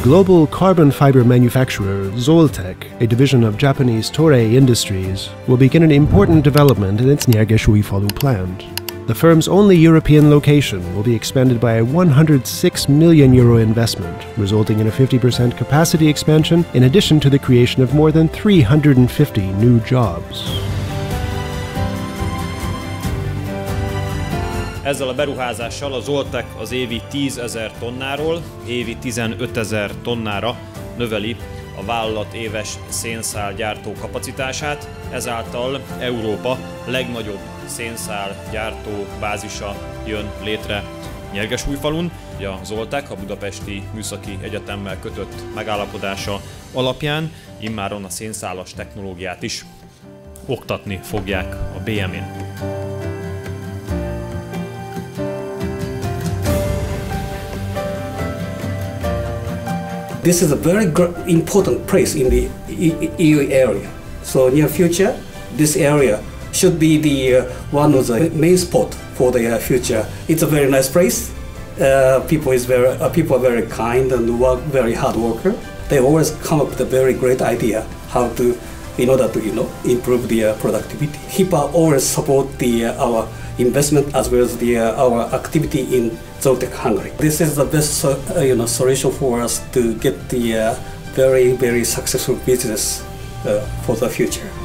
Global carbon fiber manufacturer Zoltek, a division of Japanese Toray Industries, will begin an important development in its Nyergesújfalu plant. The firm's only European location will be expanded by a €106 million investment, resulting in a 50% capacity expansion in addition to the creation of more than 350 new jobs. Ezzel a beruházással a Zoltek az évi 10 000 tonnáról évi 15 000 tonnára növeli a vállalat éves szénszál gyártó kapacitását, ezáltal Európa legnagyobb szénszál gyártó bázisa jön létre Nyergesújfalun. A Zoltek a Budapesti Műszaki Egyetemmel kötött megállapodása alapján immáron a szénszálas technológiát is oktatni fogják a BM-n. This is a very important place in the EU area. So near future, this area should be the one of the main spot for the future. It's a very nice place. People are very kind and very hard worker. They always come up with a very great idea how to, in order to improve the productivity. HIPA always support our investment as well as our activity in Zoltek, Hungary. This is the best solution for us to get the very successful business for the future.